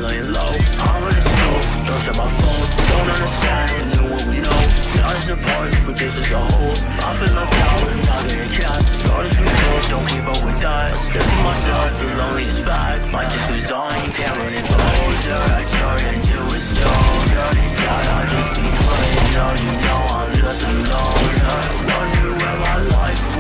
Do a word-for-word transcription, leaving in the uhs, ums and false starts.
laying low. I'm in the snow, don't check my phone. Don't understand, you knew what we know. Not as a part, but this is a whole. I feel left out and not getting capped. God is been short, don't keep up with that. I stick to myself, the loneliest fact. Life just moves on, you can't run it older. I turn into a stone. Dirty doubt, I'll just be playing. No, you know I'm just alone. I wonder where my life